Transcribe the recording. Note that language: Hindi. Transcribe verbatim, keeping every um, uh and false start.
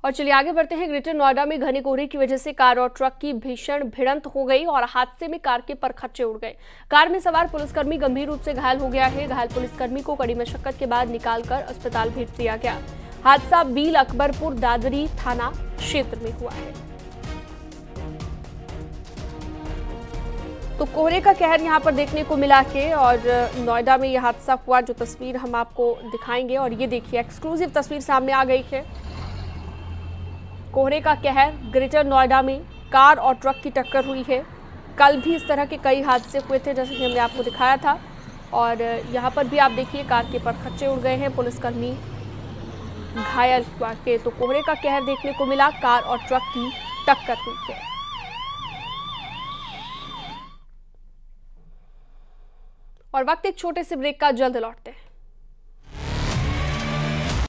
और चलिए आगे बढ़ते हैं। ग्रेटर नोएडा में घने कोहरे की वजह से कार और ट्रक की भीषण भिड़ंत हो गई और हादसे में कार के परखच्चे उड़ गए। कार में सवार पुलिसकर्मी गंभीर रूप से घायल हो गया है। घायल पुलिसकर्मी को कड़ी मशक्कत के बाद निकालकर अस्पताल भेज दिया गया। हादसा बील अकबरपुर दादरी थाना क्षेत्र में हुआ है। तो कोहरे का कहर यहां पर देखने को मिला है और नोएडा में यह हादसा हुआ, जो तस्वीर हम आपको दिखाएंगे। और ये देखिए, एक्सक्लूसिव तस्वीर सामने आ गई है। कोहरे का कहर, ग्रेटर नोएडा में कार और ट्रक की टक्कर हुई है। कल भी इस तरह के कई हादसे हुए थे, जैसे कि हमने आपको दिखाया था। और यहाँ पर भी आप देखिए, कार के परखच्चे उड़ गए हैं, पुलिसकर्मी घायल हुआ के। तो कोहरे का कहर देखने को मिला, कार और ट्रक की टक्कर हुई है। और वक्त एक छोटे से ब्रेक का, जल्द लौटते हैं।